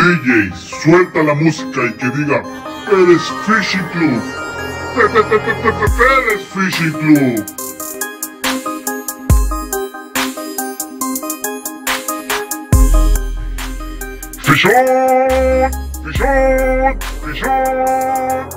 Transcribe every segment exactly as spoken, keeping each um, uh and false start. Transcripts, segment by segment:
D J, suelta la música y que diga Pérez Fishing Club. Pérez Fishing Club. Fishón, fishón, fishón.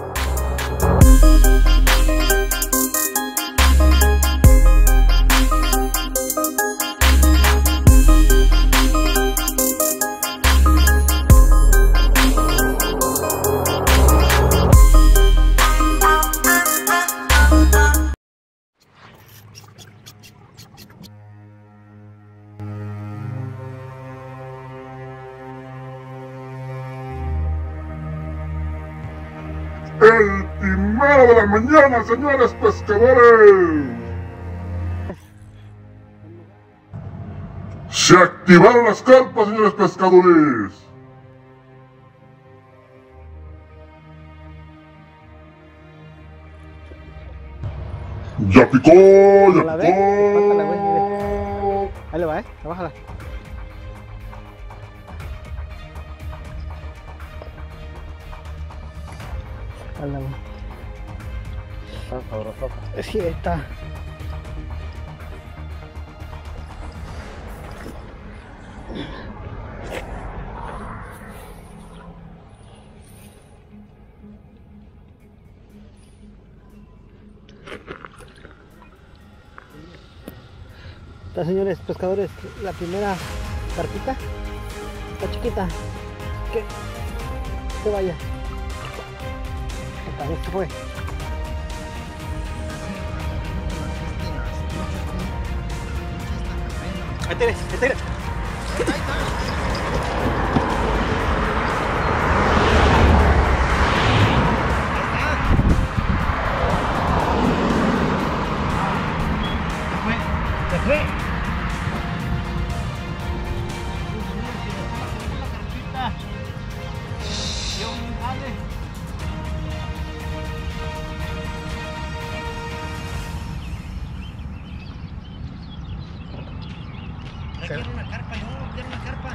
El primero de la mañana, señores pescadores. Se activaron las carpas, señores pescadores. Ya picó, ya la picó. Pásala, güey, mire. Ahí le va, eh. Bájala. Bájala, güey. Está sabroso. Sí, ahí está. Está, señores pescadores, la primera carpita. Está chiquita. Que se vaya. Esta vez se fue. Ahí tienes, ahí tienes. Se fue. Quiero una carpa, no, quiero una carpa.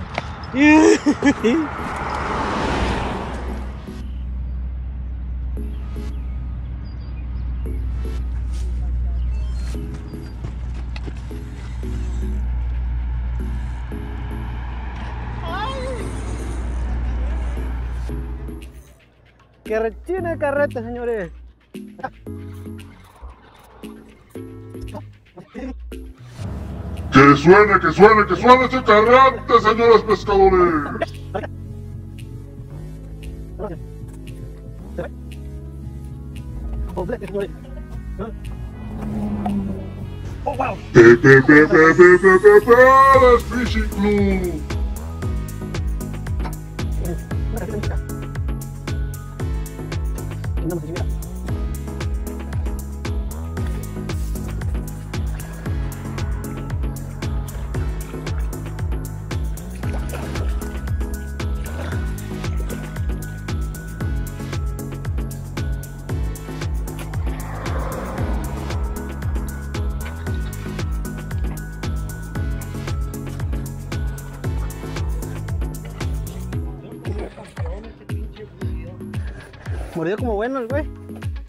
Que rechine el carrete, señores. Que suene, que suene, que suene ese carrete, señores pescadores. Oh, wow. Pe, pe, pe, pe, pe, pe, pe, Pérez Fishing Club. Mordió como bueno el güey.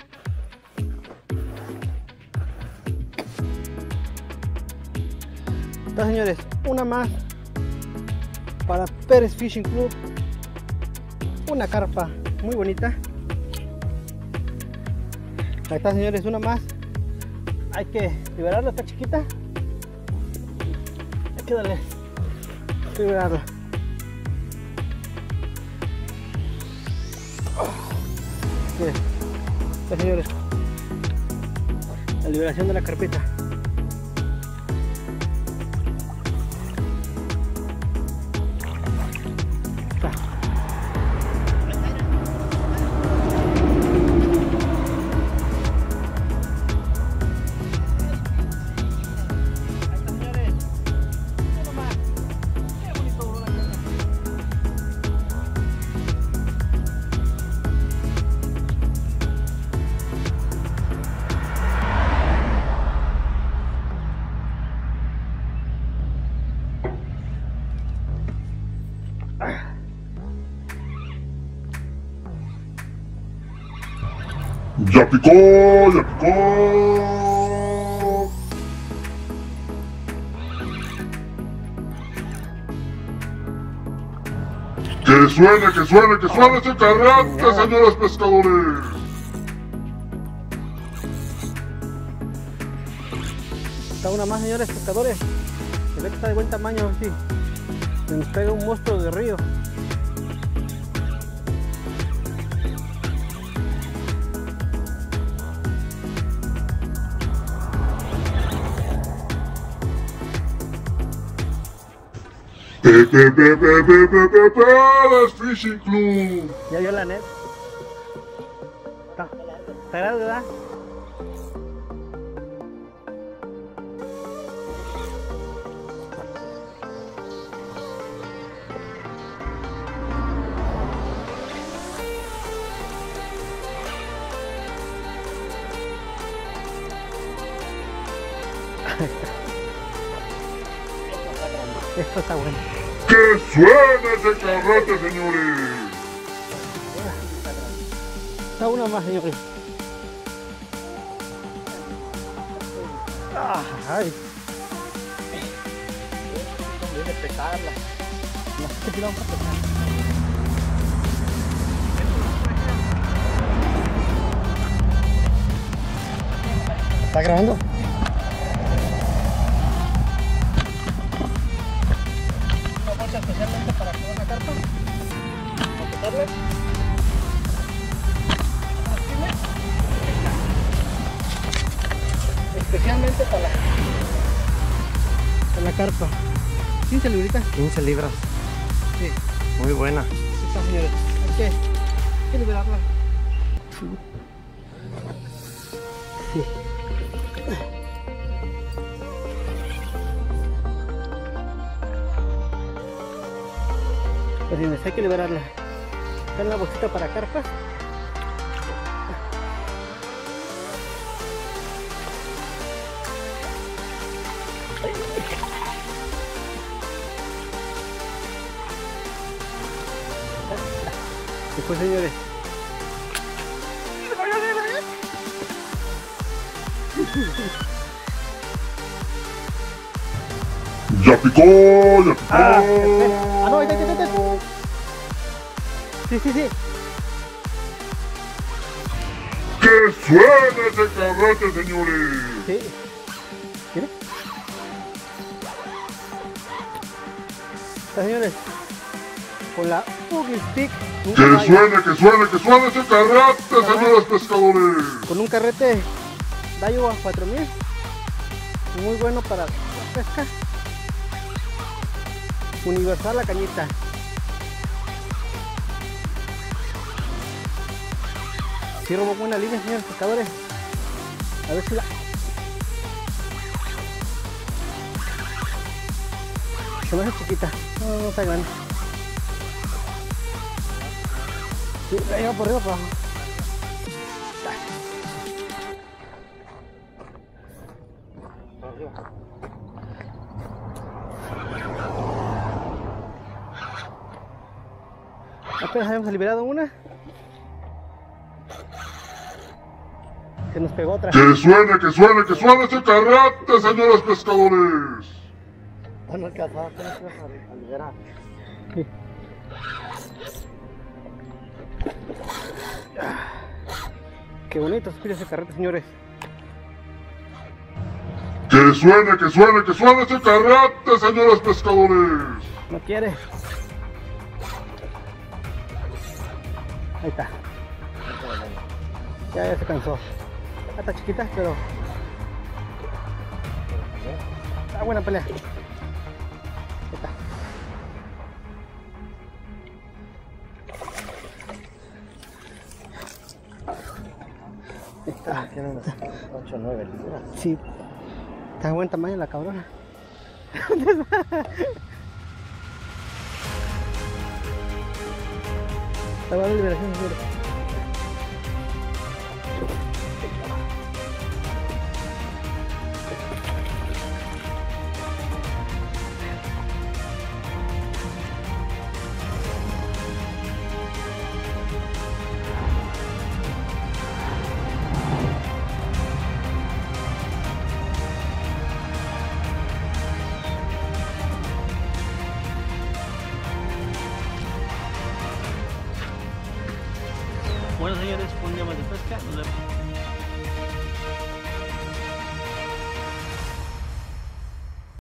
Está, señores, una más para Pérez Fishing Club. Una carpa muy bonita. Ahí está, señores, una más. Hay que liberarla, está chiquita. Hay que darle liberarla. Miren, ya, señores, la liberación de la carpeta. Está. Ya picó, ya picó. Que suene, que suene, que suene ese carrete, señores pescadores. Está una más, señores pescadores. Se ve que está de buen tamaño, así. Se nos pega un monstruo de río. Pepe, Pepe, Pepe, Pepe, Pérez Fishing Club. Ya vio la net. Está, está grande, ¿verdad? Esto está bueno. ¡Que suene ese carrete, señores! Está una más, señores. Ah, ay. Conviene pesarla. No sé si la vamos a pesar. ¿Está grabando? Una bolsa especialmente para toda la carpa. Para pesarle. Especialmente para la Para la carpa. quince libritas. quince libras. Sí. Muy buena. Aquí está, señores. Hay que, hay que liberarla. Sí. Sí. Pues señores, hay que liberarla. Está en la bolsita para carpas. Después, señores, ¡Ya picó, ya picó! ah, ah, no, ya, ya, ya, ya. Sí, sí, sí. ¡Que suene ese carrete, señores! Sí. ¿Quieres? Está, señores, con la Ugly Stick. ¡Que suene, que suene, que suene ese carrete, señores pescadores! Con un carrete Daiwa cuatro mil. Muy bueno para la pesca. Universal la cañita. Sí robó buena línea, señores pescadores. A ver si la... Se me hace chiquita. No, no está grande. Sí, la lleva por arriba para abajo. Apenas habíamos liberado una. Se nos pegó otra. ¡Que suene, que suene, que suene ese carrete, señores pescadores! Bueno, alcanzaba, ¿qué nos ibas a liberar? Sí. Qué bonito se escucha ese carrete, señores. ¡Que suene, que suene, que suene ese carrete, señores pescadores! No quiere. Ahí está. Ya, ya se cansó. Ya está chiquita, pero está buena pelea. Ahí está. Ahí está. Tiene unas ocho o nueve libras. Sí. Está de buen tamaño la cabrona. Está buena liberación, señores. Bueno, señores, un día más de pesca. Nos vemos.